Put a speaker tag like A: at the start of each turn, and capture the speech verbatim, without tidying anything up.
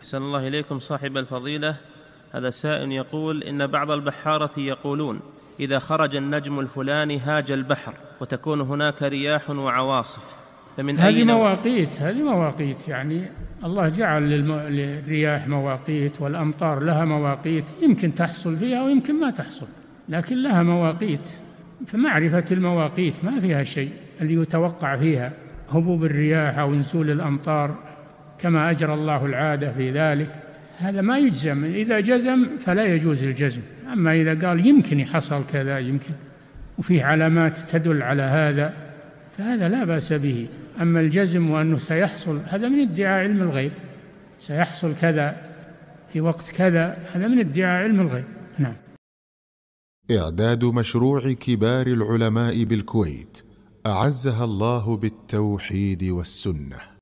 A: أحسن الله إليكم صاحب الفضيلة. هذا سائل يقول إن بعض البحارة يقولون إذا خرج النجم الفلاني هاج البحر وتكون هناك رياح وعواصف، فمن
B: هذه مواقيت هذه مواقيت يعني الله جعل للرياح مواقيت والأمطار لها مواقيت، يمكن تحصل فيها ويمكن ما تحصل، لكن لها مواقيت. فمعرفة المواقيت ما فيها شيء، اللي يتوقع فيها هبوب الرياح أو نزول الأمطار كما أجرى الله العادة في ذلك، هذا ما يجزم. إذا جزم فلا يجوز الجزم. أما إذا قال يمكن يحصل كذا يمكن وفيه علامات تدل على هذا فهذا لا بأس به. أما الجزم وأنه سيحصل هذا من ادعاء علم الغيب، سيحصل كذا في وقت كذا، هذا من ادعاء علم الغيب. نعم.
C: إعداد مشروع كبار العلماء بالكويت أعزها الله بالتوحيد والسنة.